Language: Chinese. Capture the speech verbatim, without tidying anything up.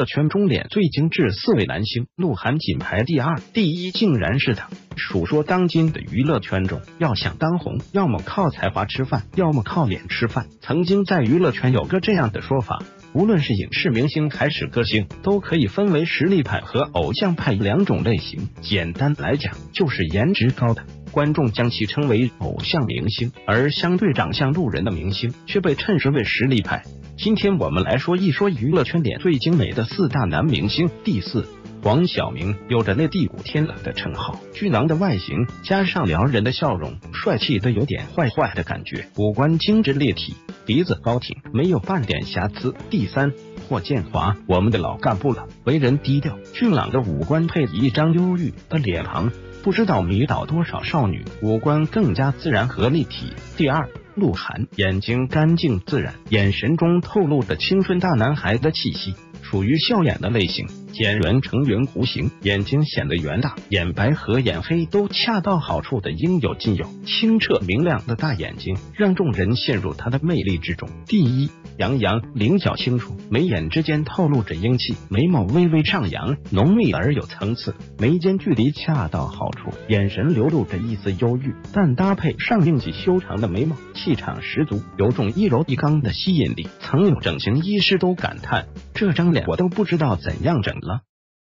乐圈中脸最精致四位男星，鹿晗仅排第二，第一竟然是他。数说当今的娱乐圈中，要想当红，要么靠才华吃饭，要么靠脸吃饭。曾经在娱乐圈有个这样的说法，无论是影视明星还是歌星，都可以分为实力派和偶像派两种类型。简单来讲，就是颜值高的观众将其称为偶像明星，而相对长相路人的明星却被称之为实力派。今天我们来说一说娱乐圈脸最精美的四大男明星。第四，黄晓明有着内地古天乐的称号，巨囊的外形加上撩人的笑容，帅气的有点坏坏的感觉，五官精致立体，鼻子高挺，没有半点瑕疵。第三，霍建华，我们的老干部了，为人低调，俊朗的五官配一张忧郁的脸庞，不知道迷倒多少少女，五官更加自然和立体。第二，鹿晗，眼睛干净自然，眼神中透露着青春大男孩的气息，属于笑眼的类型，简圆成圆弧形，眼睛显得圆大，眼白和眼黑都恰到好处的应有尽有，清澈明亮的大眼睛让众人陷入他的魅力之中。第一，杨洋，棱角清楚，眉眼之间透露着英气，眉毛微微上扬，浓密而有层次，眉间距离恰到好处，眼神流露着一丝忧郁，但搭配上硬气修长的眉毛，气场十足，有种一柔一刚的吸引力。曾有整形医师都感叹，这张脸我都不知道怎样整了。